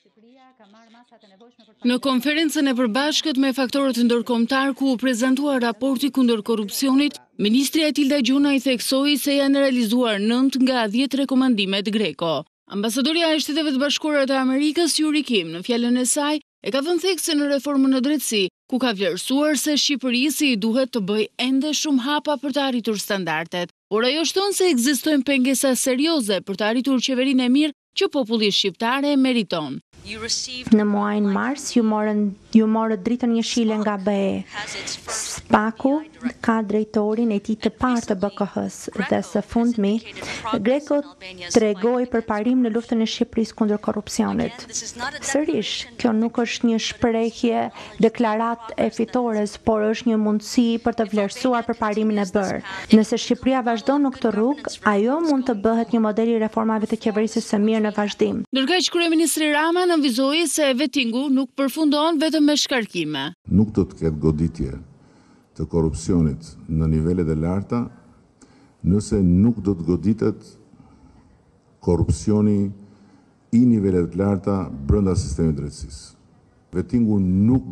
Në konferencën e përbashkët me faktorët ndërkombëtar ku u prezantua raporti kundër korrupsionit, ministri Atilda Gjuna i theksoi se janë realizuar 9 nga 10 rekomandimet GRECO. Ambasadorja e Shteteve të Bashkuara të Amerikës Yuri Kim në fjalën e saj e ka dhënë thekse në reformën në drejtësi, ku ka vlerësuar se Shqipërisë i duhet të bëjë ende shumë hapa për të arritur standardet. Por ajo shton se ekzistojnë pengesa serioze për të arritur qeverinë e mirë që populli shqiptar e meriton. Në muajin mars ju morët dritën jeshile nga BE. SHBA-ku ka drejtorin e tij të parë të BKH-s dhe së fundmi GRECO tregoi për parim në luftën e Shqipërisë kundër korrupsionit. Sërish, kjo nuk është një shprehje deklarat e fitores, por është një mundësi për të vlerësuar për parimin e bërë. Nëse Shqipëria vazhdon në këtë rrugë, ajo mund të bëhet një model i reformave të qeverisë së mirë në vazhdim. Ndërkaq kryeministri Rama nënvizoi se vettingu nuk përfundon vetëm me shkarkime. Nuk do të ketë goditje të korrupsionit në nivelet e larta nëse nuk do të goditet korrupsioni i nivelet të larta brenda sistemit drejtësisë. Vettingu nuk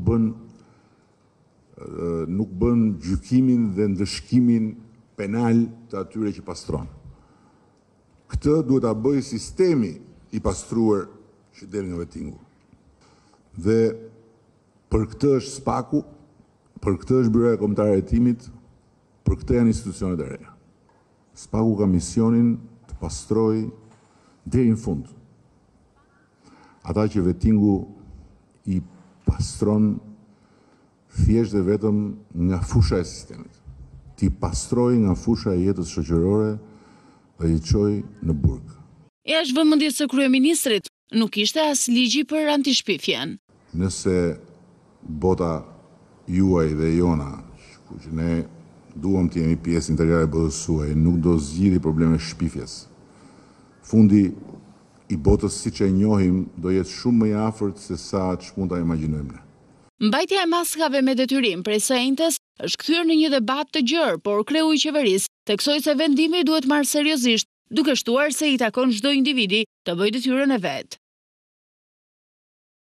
bën gjykimin dhe ndëshkimin penal të atyre që pastron. Këtë duhet ta bëjë sistemi i pastruar që del nga vettingu. Dhe për këtë është SHBA-ku, për këtë është Byroja Kombëtare e Hetimit, për këtë janë institucionet e reja. SHBA-ku ka misionin të pastrojë deri në fund ata që vettingu i pastron thjesht dhe vetëm nga fusha e sistemit. Ti pastroj nga fusha e jetës shoqërore dhe i çoj në burg. Jashtë vëmendjes së kryeministrit, nuk ishte as ligji për antishpifjen. Nëse bota juaj dhe jona, që ne duam të jemi pjesë integrale e botës suaj, nuk do zgjidhë probleme shpifjes. Fundi i botës siç e njohim do jetë shumë më i afërt se sa ç'mund ta imagjinojmë ne. Mbajtja e maskave me detyrim prej së enjtes është kthyer në një debat të gjerë, por kreu i qeverisë theksoi se vendimi duhet marrë seriozisht, duke shtuar se i takon çdo individi të bëjë detyrën e vet.